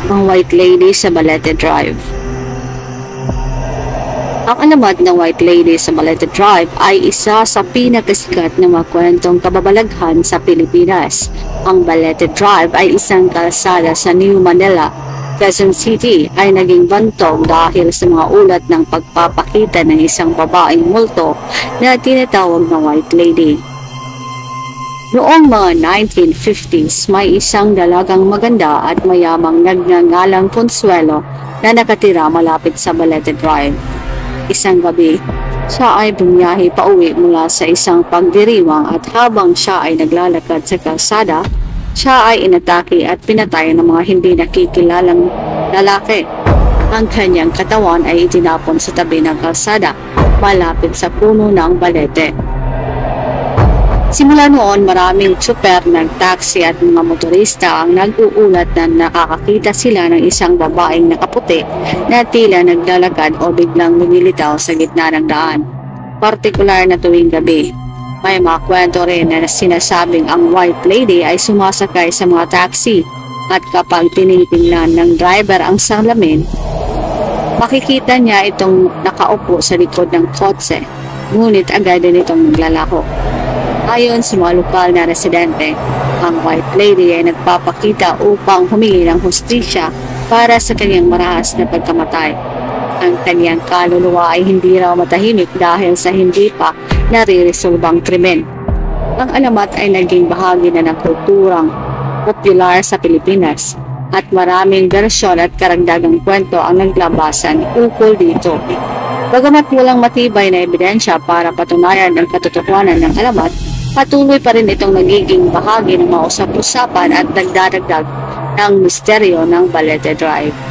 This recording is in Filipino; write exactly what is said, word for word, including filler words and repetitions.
Ang White Lady sa Balete Drive. Ang alamat ng White Lady sa Balete Drive ay isa sa pinakasikat na mga kwentong kababalaghan sa Pilipinas. Ang Balete Drive ay isang kalsada sa New Manila, Quezon City ay naging bantog dahil sa mga ulat ng pagpapakita ng isang babaeng multo na tinatawag na White Lady. Noong mga nineteen fifties, may isang dalagang maganda at mayamang nagngangalang Consuelo na nakatira malapit sa Balete Drive. Isang gabi, siya ay bumiyahe pa uwi mula sa isang pagdiriwang at habang siya ay naglalakad sa kalsada, siya ay inatake at pinatay ng mga hindi nakikilalang lalaki. Ang kanyang katawan ay itinapon sa tabi ng kalsada malapit sa puno ng balete. Simula noon, maraming tsuper ng taxi at mga motorista ang nag-uulat na nakakakita sila ng isang babaeng nakaputi na tila naglalakad o biglang lumilitaw sa gitna ng daan. Partikular na tuwing gabi, may mga kwento rin na sinasabing ang White Lady ay sumasakay sa mga taxi at kapag tinitingnan ng driver ang salamin, makikita niya itong nakaupo sa likod ng kotse, ngunit agad din itong naglalako. Ayon sa mga lokal na residente, ang White Lady ay nagpapakita upang humingi ng hustisya para sa kanyang marahas na pagkamatay. Ang kanyang kaluluwa ay hindi raw matahimik dahil sa hindi pa nare-resolbang krimen. Ang alamat ay naging bahagi na ng kulturang popular sa Pilipinas at maraming bersyon at karagdagang kwento ang naglabasan ukol dito. Bagamat walang matibay na ebidensya para patunayan ang katotohanan ng alamat, patuloy pa rin itong nagiging bahagi ng mga usap-usapan at nagdadagdag ng misteryo ng Balete Drive.